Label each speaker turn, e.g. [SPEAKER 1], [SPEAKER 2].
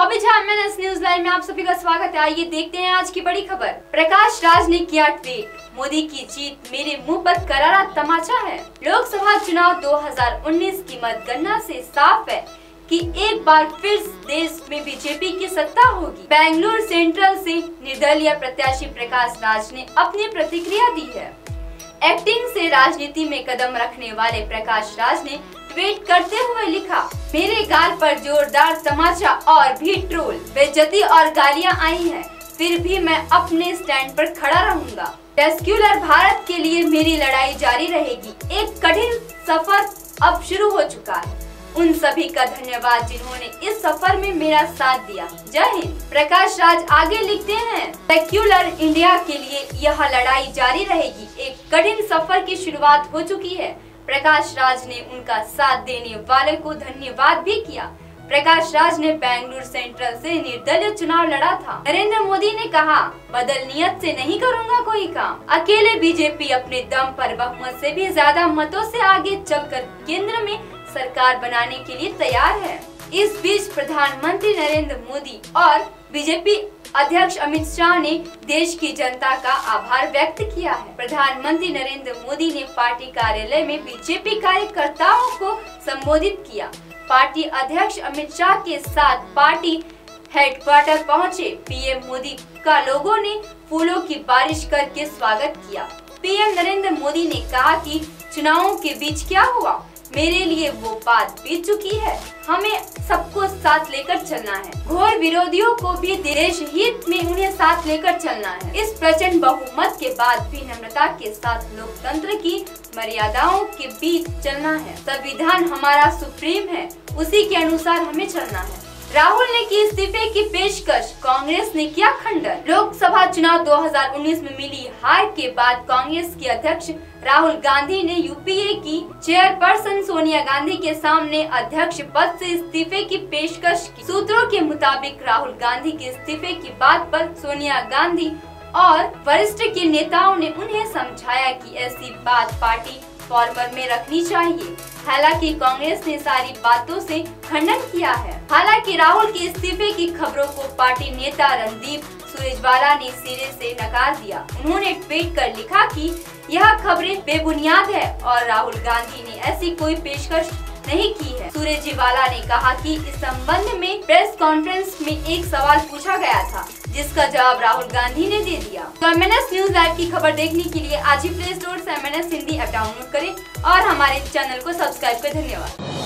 [SPEAKER 1] Hobbies MNS news live में आप सभी का स्वागत है। आइए देखते हैं आज की बड़ी खबर। प्रकाश राज ने किया ट्वीट, मोदी की जीत मेरे मुंह पर करारा तमाचा है। लोकसभा चुनाव 2019 की मतगणना से साफ है कि एक बार फिर देश में बीजेपी की सत्ता होगी। बेंगलुरु सेंट्रल से निर्दलीय प्रत्याशी प्रकाश राज ने अपनी प्रतिक्रिया दी है। एक्टिंग से राजनीति में कदम रखने वाले प्रकाश राज ने ट्वीट करते हुए लिखा, मेरे गाल पर जोरदार तमाचा और भी ट्रोल, बेइज्जती और गालियां आई हैं, फिर भी मैं अपने स्टैंड पर खड़ा रहूंगा। सेक्युलर भारत के लिए मेरी लड़ाई जारी रहेगी। एक कठिन सफर अब शुरू हो चुका है। उन सभी का धन्यवाद जिन्होंने इस सफर में मेरा साथ दिया। जय हिंद। प्रकाश राज आगे लिखते हैं, सेक्युलर इंडिया के लिए यह लड़ाई जारी रहेगी। एक कठिन सफर की शुरुआत हो चुकी है। प्रकाश राज ने उनका साथ देने वाले को धन्यवाद भी किया। प्रकाश राज ने बेंगलुरु सेंट्रल से निर्दलीय चुनाव लड़ा था। नरेंद्र मोदी ने कहा, बदल नियत से नहीं करूंगा कोई काम। अकेले बीजेपी अपने दम पर बहुमत से भी ज्यादा मतों से आगे चलकर केंद्र में सरकार बनाने के लिए तैयार है। इस बीच प्रधानमंत्री नरेंद्र मोदी और बीजेपी अध्यक्ष अमित शाह ने देश की जनता का आभार व्यक्त किया है। प्रधानमंत्री नरेंद्र मोदी ने पार्टी कार्यालय में बीजेपी कार्यकर्ताओं को संबोधित किया। पार्टी अध्यक्ष अमित शाह के साथ पार्टी हेडक्वार्टर पहुंचे पीएम मोदी का लोगों ने फूलों की बारिश करके स्वागत किया। पीएम नरेंद्र मोदी ने कहा कि चुनावों के बीच क्या हुआ, मेरे लिए वो बात बीत चुकी है। हमें सबको साथ लेकर चलना है। घोर विरोधियों को भी देश हित में उन्हें साथ लेकर चलना है। इस प्रचंड बहुमत के बाद भी नम्रता के साथ लोकतंत्र की मर्यादाओं के बीच चलना है। संविधान हमारा सुप्रीम है, उसी के अनुसार हमें चलना है। राहुल ने की इस्तीफे की पेशकश, कांग्रेस ने किया खंडन। लोकसभा चुनाव 2019 में मिली हार के बाद कांग्रेस के अध्यक्ष राहुल गांधी ने यूपीए की चेयरपर्सन सोनिया गांधी के सामने अध्यक्ष पद से इस्तीफे की पेशकश की। सूत्रों के मुताबिक राहुल गांधी के इस्तीफे की बात पर सोनिया गांधी और वरिष्ठ के नेताओं ने उन्हें समझाया कि ऐसी बात पार्टी फॉर्मर में रखनी चाहिए। हालांकि कांग्रेस ने सारी बातों से खंडन किया है। हालांकि राहुल के इस्तीफे की खबरों को पार्टी नेता रणदीप सुरजेवाला ने सिरे से नकार दिया। उन्होंने ट्वीट कर लिखा कि यह खबरें बेबुनियाद है और राहुल गांधी ने ऐसी कोई पेशकश नहीं की है। सुरजेवाला ने कहा कि इस संबंध में प्रेस कॉन्फ्रेंस में एक सवाल पूछा गया था, जिसका जवाब राहुल गांधी ने दे दिया। तो एमएनएस न्यूज लाइव की खबर देखने के लिए आज ही प्ले स्टोर से एमएनएस हिंदी ऐप डाउनलोड करें और हमारे चैनल को सब्सक्राइब करें। धन्यवाद।